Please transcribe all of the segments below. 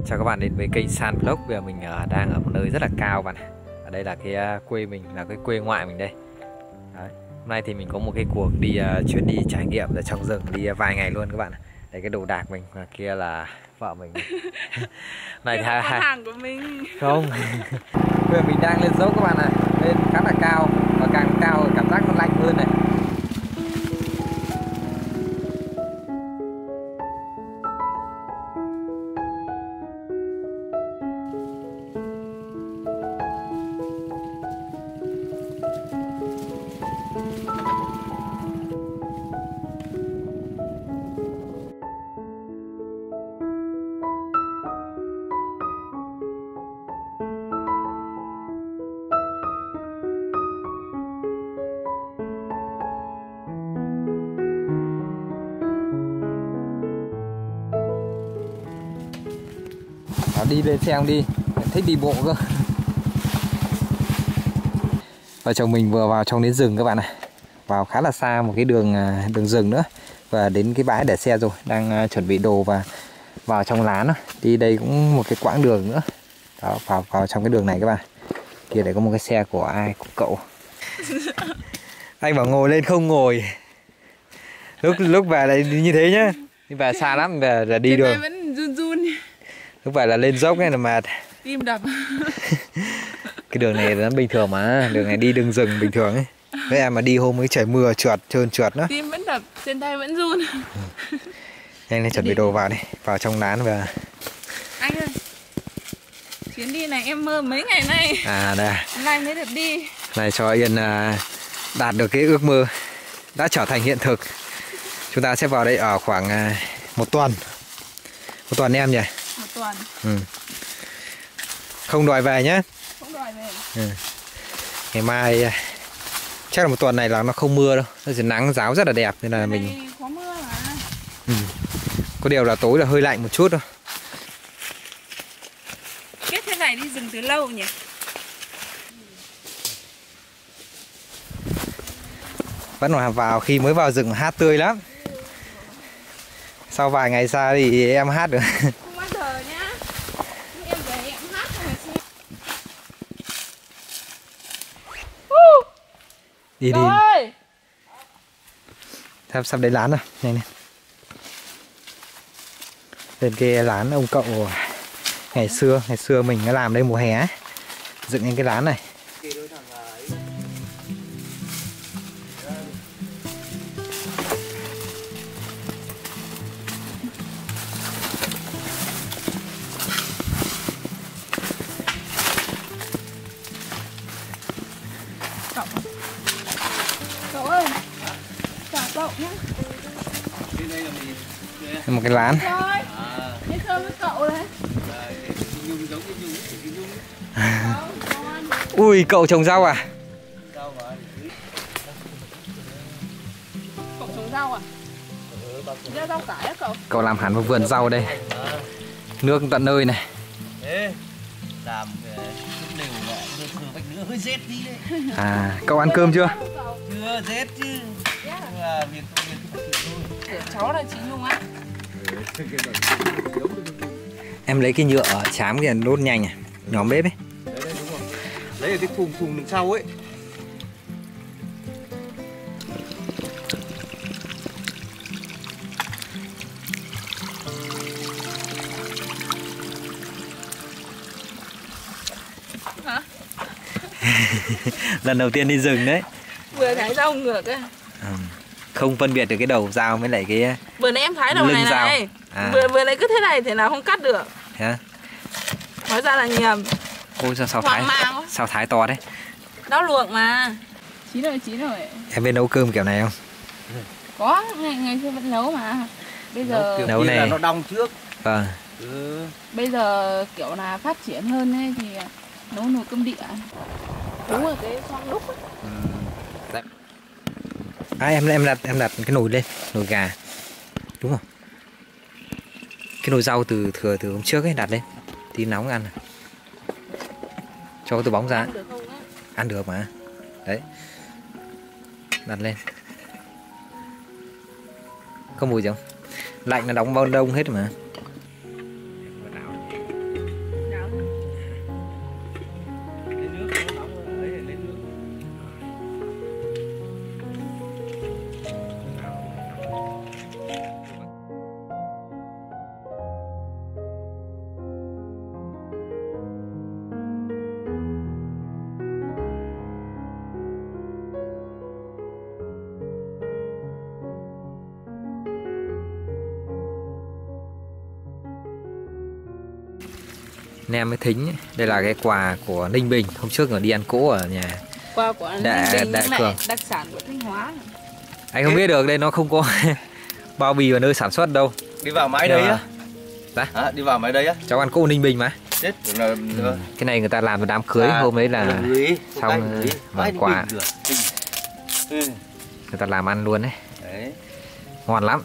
Chào các bạn đến với kênh San Vlog. Bây giờ mình đang ở một nơi rất là cao bạn. Ở đây là cái quê mình, là cái quê ngoại mình đây. Đấy. Hôm nay thì mình có một cái cuộc đi chuyến đi trải nghiệm ở trong rừng, đi vài ngày luôn các bạn. Đây cái đồ đạc mình, và kia là vợ mình. Này thì hàng của mình. không. Bây giờ mình đang lên dốc các bạn ạ. Lên khá là cao, và càng cao cảm giác nó lạnh hơn này. Đi lên xe không đi, thích đi bộ cơ. Vợ chồng mình vừa vào trong đến rừng các bạn này, vào khá là xa một cái đường rừng nữa, và đến cái bãi để xe rồi, đang chuẩn bị đồ và vào trong lán đó. Đi đây cũng một cái quãng đường nữa. Đó, vào trong cái đường này các bạn. Kia để có một cái xe của ai, của cậu. Anh bảo ngồi lên không ngồi. Lúc về lại như thế nhá, nhưng về xa lắm, về là đi đường Vẫn run. lúc về là lên dốc này là mệt, Tim đập. cái đường này nó bình thường mà, đường này đi đường rừng bình thường ấy. Với em mà đi hôm ấy trời mưa trơn trượt nữa. Tim vẫn đập, chân tay vẫn run. Nhanh lên chuẩn bị đồ vào đi, vào trong lán và Anh ơi, chuyến đi này em mơ mấy ngày nay. đây Hôm nay mới được đi. này cho Yên đạt được cái ước mơ đã trở thành hiện thực. Chúng ta sẽ vào đây ở khoảng một tuần em nhỉ? Một tuần. Không đòi về nhé. Không đòi về. Ngày mai chắc là một tuần này là nó không mưa đâu, nó chỉ nắng ráo rất là đẹp, nên là mình có mưa mà. có điều là tối là hơi lạnh một chút thôi. Kết thế này đi rừng từ lâu nhỉ? Vẫn là vào khi mới vào rừng hát tươi lắm. Sau vài ngày xa thì em hát được. Không bao giờ nhá. Em về em hát cho người xem. Đi Rồi. sắp đến lán rồi, nhanh lên. Lên cái lán ông cậu ngày xưa mình đã làm đây mùa hè ấy. Dựng lên cái lán này. Cậu ơi, chào cậu nhé. Một cái lán. Rồi, đi chơi với cậu này. Ui, cậu trồng rau à? Cậu trồng rau à? Gieo rau cải á cậu? Cậu làm hẳn một vườn rau đây. Nước tận nơi này. Làm lều đưa thừa vách nữa hơi rét tí đấy. Cậu ăn cơm chưa? Chưa rét chứ. Nhưng mà việc tôi phải chịu thôi. Cháu là chị Nhung á. Em lấy cái nhựa chám kia đốt nhanh à? Nhóm bếp ấy. Đấy đúng rồi. Lấy ở cái thùng đằng sau ấy. Hả? Lần đầu tiên đi rừng đấy. Vừa thái rau ngược á. Không phân biệt được cái đầu dao với lại cái Vừa nãy em thái đầu này dao. này. Vừa nãy cứ thế này thì nào không cắt được. Hả? Hóa ra là nhầm. Ôi sao thái to đấy. Đó luộc mà. Chín rồi. Em biết nấu cơm kiểu này không? Có, ngày xưa vẫn nấu mà. Bây giờ nấu này là nó đong trước. Vâng. Bây giờ kiểu là phát triển hơn ấy thì nấu nồi cơm điện. Đúng rồi, cái xoong đúc ấy. Em đặt cái nồi lên, nồi gà. Đúng không? Cái nồi rau từ hôm trước ấy đặt lên. Tí nóng ăn. Cho cái túi bóng ra. Ăn được mà. Đấy. Đặt lên. Có mùi gì không? Lạnh nó đóng bao đông hết mà. Nem với thính. Đây là cái quà của Ninh Bình. Hôm trước ở đi ăn cỗ ở nhà. Quà của Ninh Bình lại đặc sản của Thanh Hóa. Anh không biết được, đây nó không có bao bì vào nơi sản xuất đâu. Đi vào mãi đây á? Dạ. Đi vào mãi đây á? Cháu ăn cỗ Ninh Bình mà. Chết là... Cái này người ta làm vào đám cưới, hôm đấy là xong quà. Người ta làm ăn luôn đấy. Ngon lắm.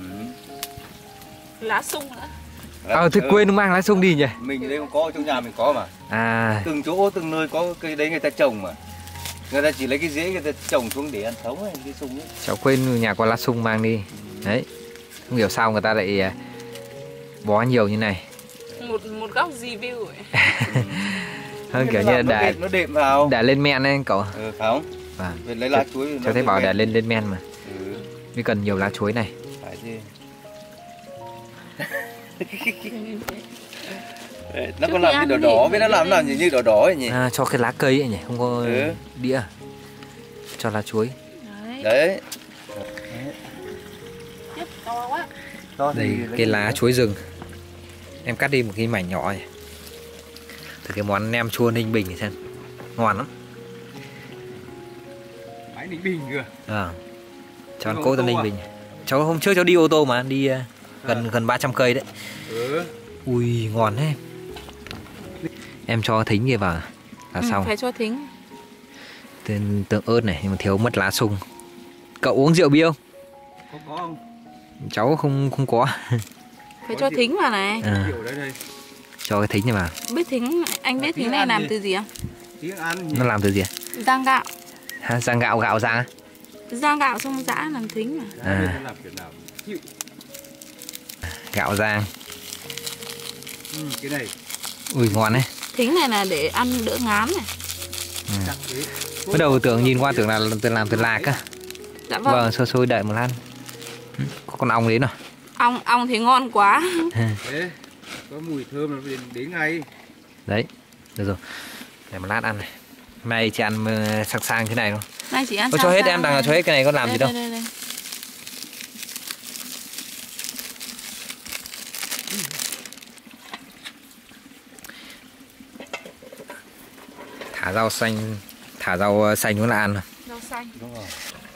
Lá sung nữa. Thì quên mang lá sung đi nhỉ. Mình ở đây không có, trong nhà mình có mà. Từng chỗ, từng nơi có cây đấy người ta trồng mà. Người ta chỉ lấy cái rễ người ta trồng xuống để ăn sống ấy, cái sung ấy. Cháu quên nhà có lá sung mang đi. Đấy. Không hiểu sao người ta lại bó nhiều như này. Một góc review ấy. Hơn kiểu như là nó đệm vào. Để lên men đấy cậu. Phải không? Về lấy lá chuối. Cháu thấy bảo để lên men mà. Mới cần nhiều lá chuối này. Phải chứ. Nó còn làm cái đỏ đỏ, biết nó làm như đỏ đỏ ấy nhỉ? Cho cái lá cây ấy nhỉ, không có đĩa. Cho lá chuối. Đấy. To quá. Đây cái lá chuối rừng. Em cắt đi một cái mảnh nhỏ này. Thử cái món nem chua Ninh Bình xem. Ngon lắm. Máy Ninh Bình kìa. Cho ăn cỗ tới Ninh Bình. Cháu hôm trước cháu đi ô tô mà, đi gần 300 cây đấy. Ui ngon thế. Em cho thính kia vào là xong. Phải cho thính. Tượng ớt này nhưng mà thiếu mất lá sung. Cậu uống rượu bia không? Không có không? Cháu không có. Phải cho thính vào này. Cho cái thính này vào. Biết thính, anh biết thính này làm từ gì không? Nó làm từ gì? Rang gạo. Rang gạo rang á? Rang gạo xong giã làm thính mà. Gạo rang. Cái này. Ui ngon đấy. Thính này là để ăn đỡ ngán này. Bắt đầu nhìn qua tưởng là làm từ lạc á. Dạ vâng. Vâng, sôi đợi một lát. Có con ong đến rồi. Ong thì ngon quá. Đấy, có mùi thơm nó đến ngay. Đấy, được rồi. Để một lát ăn này. Nay chị ăn sang thế này không? Nay chị ăn cho hết em đằng cho hết cái này có làm đây, gì đâu. đây. Thả rau xanh cũng là ăn rồi. Rau xanh. Đúng rồi.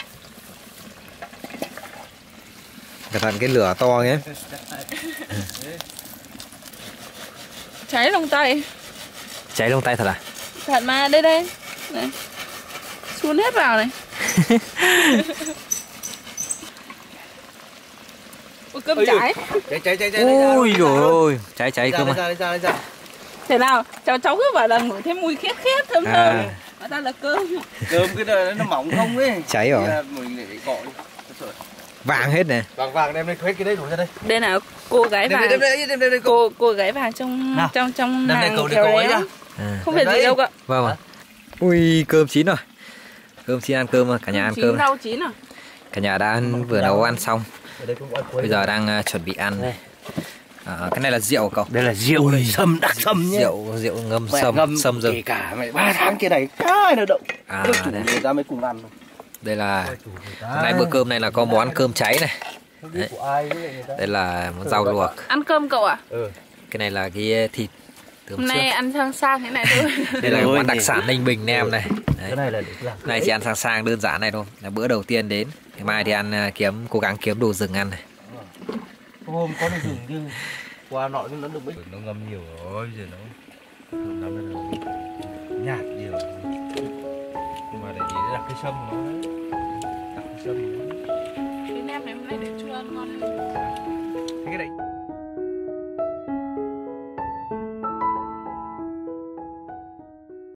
Cẩn thận cái lửa to nhé. Cháy lông tay. Cháy lông tay thật à? Thật mà, đây. Này. Xuống hết vào này. Ôi cơm cháy. Cháy. Ui dồi ôi, cháy cơm à. Ra. Thế nào, cháu cứ bảo là ngửi thấy mùi khét thơm. Mà ta là cơm. Cơm cái này nó mỏng không ấy. Cháy rồi. Mình để gọi đi. Vàng hết này. Vàng đem lên hết cái đấy đổ ra đây. Đây là cô gái vàng. Đem đây. Cô gái vàng trong nàng cầu khéo léo. Không phải gì đâu ạ. Vâng. Ui cơm chín rồi. Cơm chín ăn cơm mà, cả nhà ăn cơm. Rau chín rồi. Cả nhà đã vừa nấu ăn xong. Bây giờ đang chuẩn bị ăn này. Cái này là rượu cậu. Đây là rượu này, sâm đặc sâm nhé. Rượu ngâm sâm rừng. Kể cả mày 3 tháng kia này ai nó động. Đây. Người ta mới cùng ăn. Đây là nay bữa cơm này là có món cơm cháy này. Đấy. Đây là món rau luộc. Ăn cơm cậu ạ? Cái này là cái thịt. Hôm nay ăn sang thế này thôi. Đây là món đặc sản Ninh Bình nem này. Đấy. Cái này là để làm. Này chỉ ăn sang đơn giản này thôi. Là bữa đầu tiên đến. Ngày mai thì ăn cố gắng kiếm đồ rừng ăn này. Hôm có đồ rừng chứ. Qua nọ nhưng nó được mấy. Nó ngâm nhiều rồi giờ nó lắm rồi. Nhạt nhiều. Nhưng mà để gì để đặt cái sâm nó. Đặt cái sâm nó. Cái nem này hôm nay để chua ăn ngon hơn. Cái đấy.